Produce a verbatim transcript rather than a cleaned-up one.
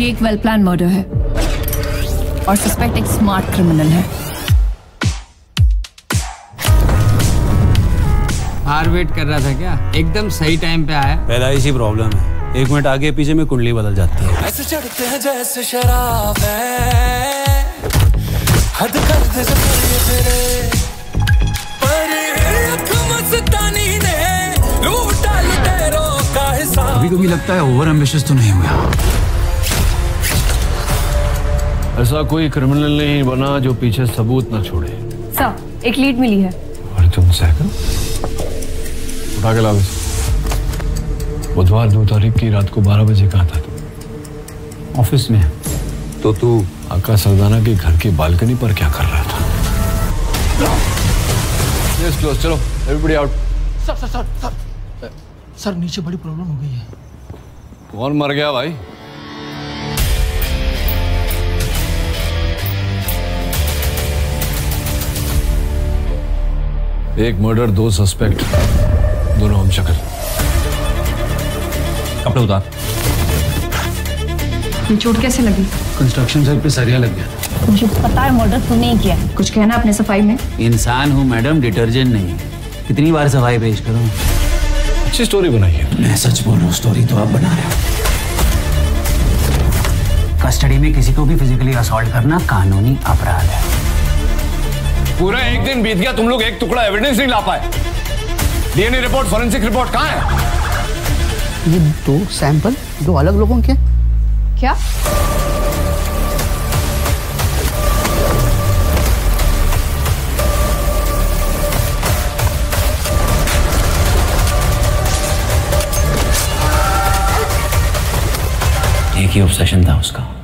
ये एक well plan murder है और सस्पेक्ट एक स्मार्ट क्रिमिनल है। हार वेट कर रहा था क्या? एकदम सही टाइम पे आया। पहला इसी प्रॉब्लम है, एक मिनट आगे पीछे में कुंडली बदल जाती है। ऐसे चढ़ते हैं जैसे शराब है, हद कर दे तेरे पर अख मस्तानी ने लूटा लुटेरों का हिसाब। कभी कभी लगता है ओवर एम्बिशियस तो नहीं हुआ। ऐसा कोई क्रिमिनल नहीं बना जो पीछे सबूत न छोड़े। सर, एक लीड मिली है। और तुम सैकल उठा के लाओ। बुधवार दो तारीख की रात को बारह बजे कहाँ था तुम? ऑफिस में। तो तू आका सरदाना के घर की बालकनी पर क्या कर रहा था? Yes, close, चलो everybody out. Sir sir sir sir sir नीचे बड़ी प्रॉब्लम हो गई है। कौन मर गया भाई? एक मर्डर, दो सस्पेक्ट, दोनों हम शक्ल। कपड़े उतार। ये चोट कैसे लगी? कंस्ट्रक्शन साइट पे सरिया लग गया। मुझे पता है मर्डर तूने ही किया। कुछ कहना अपने सफाई में? इंसान हूँ मैडम, डिटर्जेंट नहीं। कितनी बार सफाई पेश करूँ? अच्छी स्टोरी बनाई है। मैं सच बोल रहा हूँ, स्टोरी तो आप बना रहे हो। कस्टडी में किसी को भी फिजिकली असॉल्ट करना कानूनी अपराध है। पूरा एक दिन बीत गया, तुम लोग एक टुकड़ा एविडेंस नहीं ला पाए। डीएनए रिपोर्ट, फॉरेंसिक रिपोर्ट कहाँ है? ये दो सैंपल दो अलग लोगों के। क्या? एक ही ऑब्सेशन था उसका।